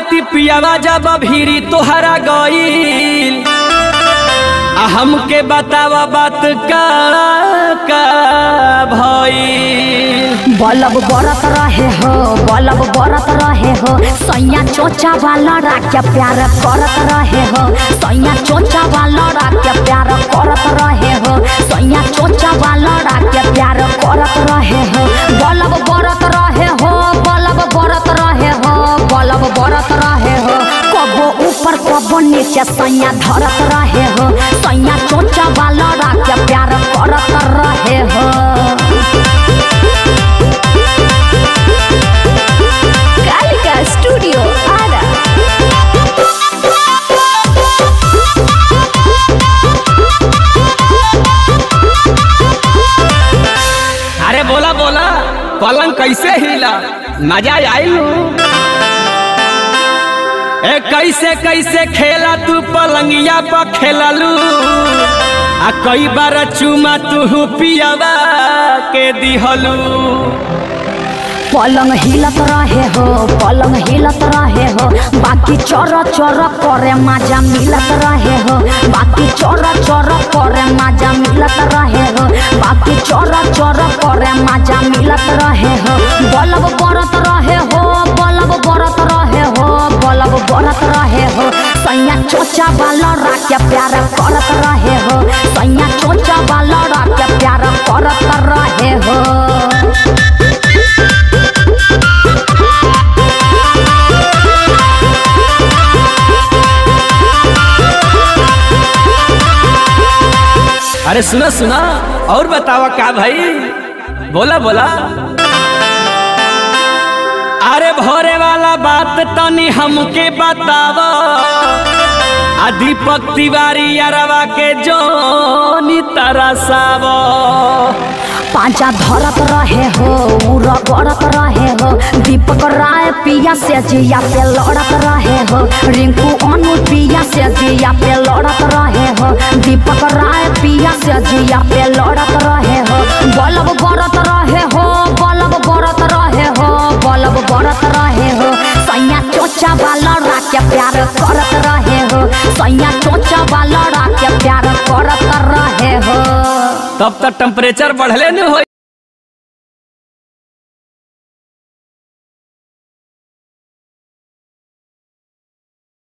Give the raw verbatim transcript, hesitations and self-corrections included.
राती पियावा जब भीरी तोहरा गईल आ हमके बतावा बात का का भईल। बलब बरत रहे हो बलब बरत रहे हो सैया चोचा वाला राख्या प्यार करत रहे हो सैया चोचा वाला राख्या प्यार करत रहे हो सैया चोचा वाला राख्या प्यार करत रहे हो। बलब बरत रहे हो बलब बरत रहे हो बलब बरत रहे हो कबो ऊपर कबो नीचे सैया धरत रहे हो सैया चोचा वाला राख्या प्यार करत रहे हो। स्टूडियो आरा अरे बोला बोला पलंग कैसे हिला मजा आइल ए कैसे कैसे खेला तू पलंगिया पर खेललू आ कई बार चुमा तू पियावा के दिहलू। पलंग हिलत रहे हो पलंग हिलत रहे हो बाकी चोर चोर करे मजा मिलत रहे हो बाकी चोर चोर करे मजा मिलत रहे हो बाकी चोर चोर करे मजा मिलत रहे हो। बलब बरत रहे हो बलब बरत रहे हो बलब बरत रहे हो सैया चोचा वाला राख्या प्यार करत रहे हो सैया चोचा वाला राख्या प्यार करत रहे हो। अरे सुना सुना और बतावा का भाई बोला बोला। अरे भोरे वाला बात तनी हमके बतावा आ दीपक तिवारी अरवा के जोनी तरसावा। पांचा धरत रहे हो उरा गड़त रहे हो दीपक राय पिया से जिया पे लड़त रहे हो रिंकू अनु पिया से जिया पे लड़त रहे हो दीपक राय पिया से जिया पे लड़त रहे हो। बलब बरत रहे हो बलब बरत रहे हो बलब बरत रहे हो सैया चोचा वाला राख्या प्यार करत रहे हो सैया चोचा वाला राख्या प्यार करत रहे हो। तब तक टेम्परेचर बढ़ले न हो।